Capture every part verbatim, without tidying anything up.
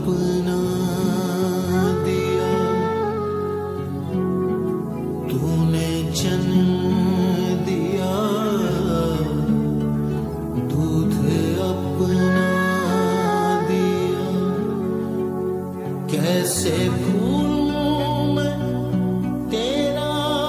अपना दिया, तूने जन्म दिया, दूध अपना दिया। कैसे भूलूं मैं तेरा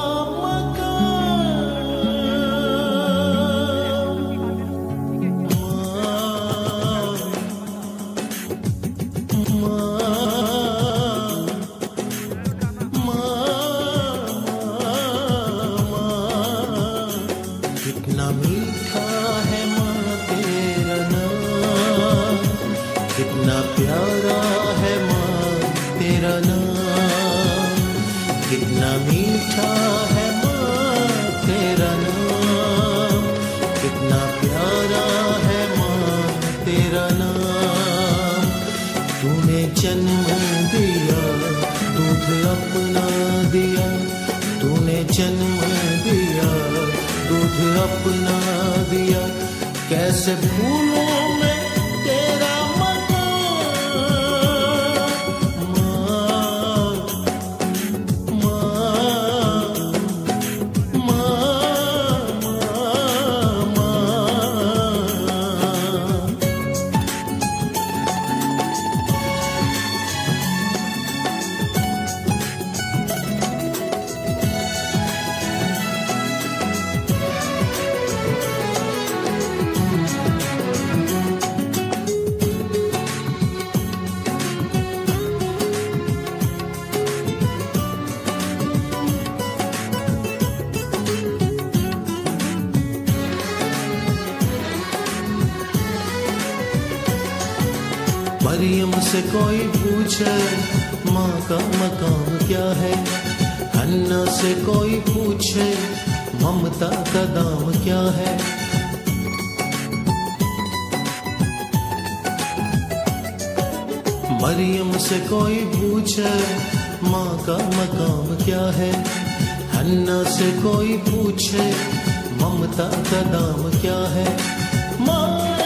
कितना मीठा है माँ तेरा नाम, कितना प्यारा है माँ तेरा नाम, कितना मीठा है माँ तेरा नाम, कितना प्यारा है माँ तेरा नाम। तूने जन्म दिया, दूध अपना दिया, तूने जन्म दिया, दूध अपना दिया। कैसे भूलूं मैं तेरा मकान माँ, माँ, माँ, माँ, माँ। मरियम से कोई पूछे माँ का मकाम क्या है, हन्ना से कोई पूछे ममता का दाम क्या है। मरियम से कोई पूछे माँ का मकाम क्या है, हन्ना से कोई पूछे ममता का दाम क्या है। माँ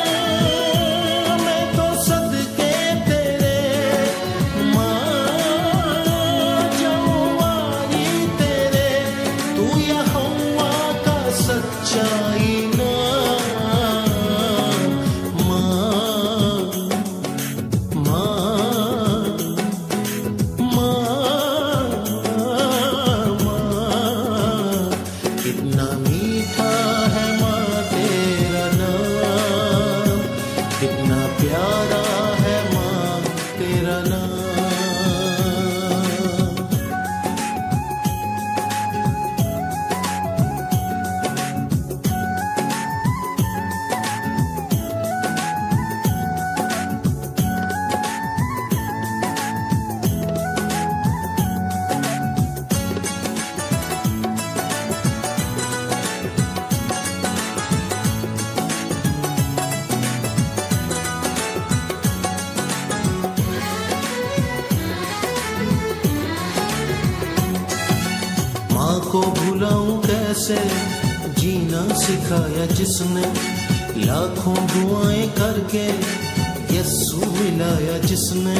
कितना मीठा है माँ तेरा नाम, कितना प्यारा है माँ तेरा नाम। माँ को भुलाऊं कैसे, जीना सिखाया जिसने, लाखों दुआएं करके यस्सु मिलाया जिसने।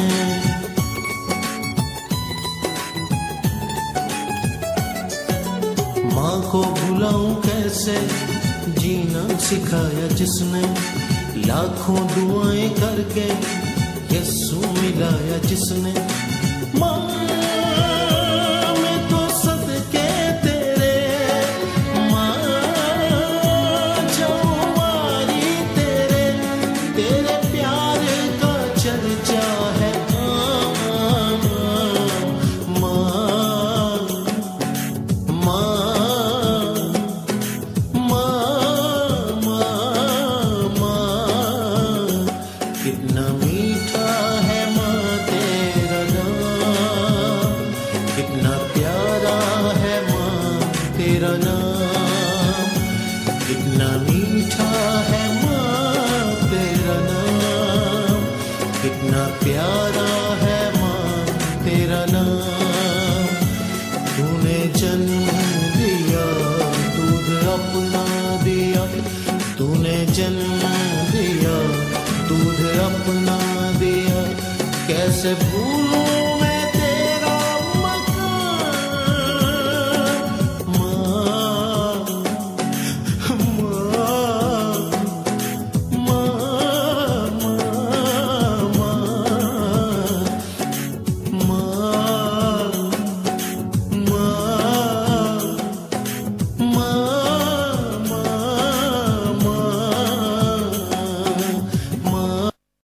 माँ को भुलाऊं कैसे, जीना सिखाया जिसने, लाखों दुआएं करके यस्सु मिलाया जिसने। माँ कितना मीठा है माँ तेरा नाम, कितना प्यारा है माँ तेरा नाम, कितना मीठा है माँ तेरा नाम, कितना प्यारा है माँ तेरा नाम। तूने जन्म दिया, दूध अपना दिया, तूने जन्म दिया, दूध अपना दिया। कैसे भूलूं